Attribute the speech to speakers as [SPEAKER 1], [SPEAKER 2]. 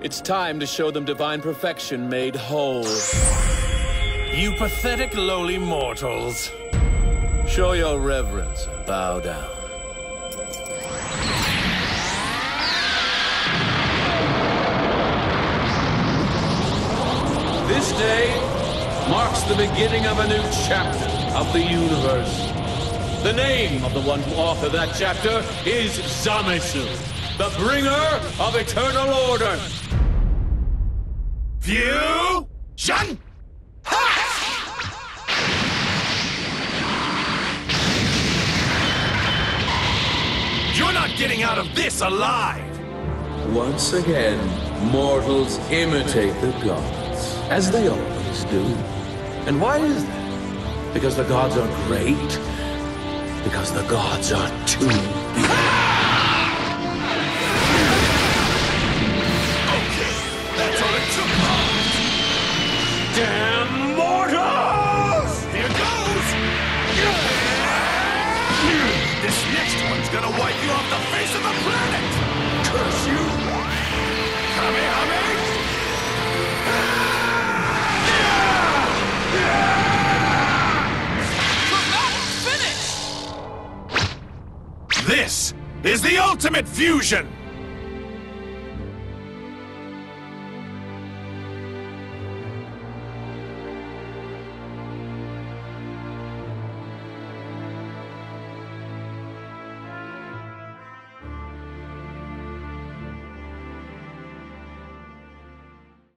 [SPEAKER 1] It's time to show them divine perfection made whole.
[SPEAKER 2] You pathetic lowly mortals.
[SPEAKER 1] Show your reverence and bow down. This day marks the beginning of a new chapter of the universe. The name of the one who authored that chapter is Zamasu, the bringer of eternal order.
[SPEAKER 2] Fusion! You're not getting out of this alive!
[SPEAKER 1] Once again, mortals imitate the gods, as they always do. And why is that? Because the gods are great? Because the gods are too big.
[SPEAKER 2] Okay, that's all it took. Damn mortals! Here goes! This next one's gonna wipe you off the face of the planet! Curse you! Kamehameha! This is the ultimate fusion!